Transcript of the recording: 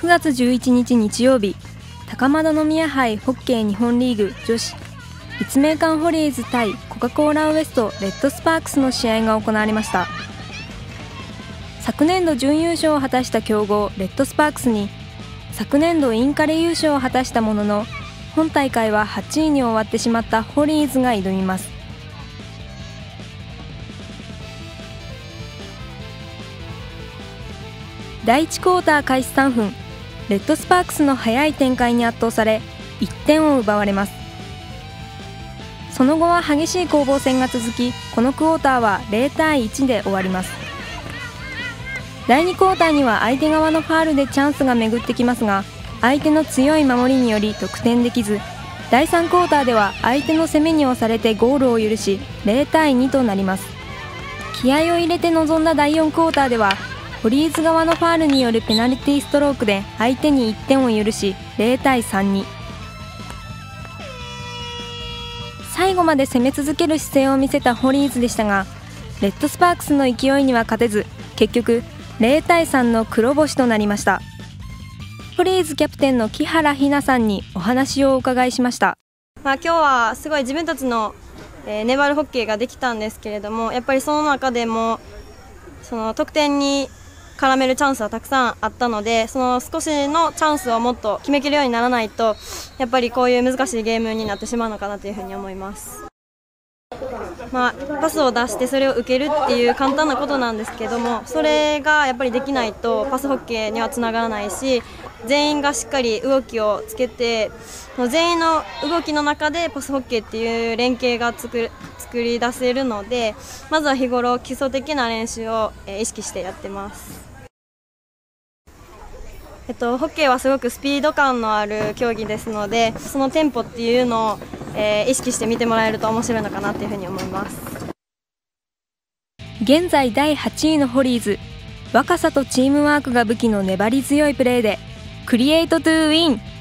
9月11日日曜日、高円宮杯ホッケー日本リーグ女子立命館ホリーズ対コカ・コーラウエストレッドスパークスの試合が行われました。昨年度準優勝を果たした強豪レッドスパークスに昨年度インカレ優勝を果たしたものの本大会は8位に終わってしまったホリーズが挑みます。第1クォーター開始3分、レッドスパークスの速い展開に圧倒され1点を奪われます。その後は激しい攻防戦が続き、このクォーターは0対1で終わります。第2クォーターには相手側のファールでチャンスが巡ってきますが、相手の強い守りにより得点できず、第3クォーターでは相手の攻めに押されてゴールを許し0対2となります。気合を入れて臨んだ第4クォーターではホリーズ側のファールによるペナルティーストロークで相手に1点を許し0対3に。最後まで攻め続ける姿勢を見せたホリーズでしたが、レッドスパークスの勢いには勝てず、結局0対3の黒星となりました。ホリーズキャプテンの木原ひなさんにお話をお伺いしました。 今日はすごい自分たちの、粘るホッケーができたんですけれども、やっぱりその中でもその得点に絡めるチャンスはたくさんあったので、その少しのチャンスをもっと決めきるようにならないと、やっぱりこういう難しいゲームになってしまうのかなというふうに思います。パスを出してそれを受けるっていう簡単なことなんですけども、それがやっぱりできないとパスホッケーにはつながらないし、全員がしっかり動きをつけて、全員の動きの中でパスホッケーっていう連携が作り出せるので、まずは日頃基礎的な練習を意識してやってます。ホッケーはすごくスピード感のある競技ですので、そのテンポっていうのを、意識して見てもらえると面白いのかなというふうに思います。 現在第8位のホリーズ、若さとチームワークが武器の粘り強いプレーでクリエイトトゥーウィン。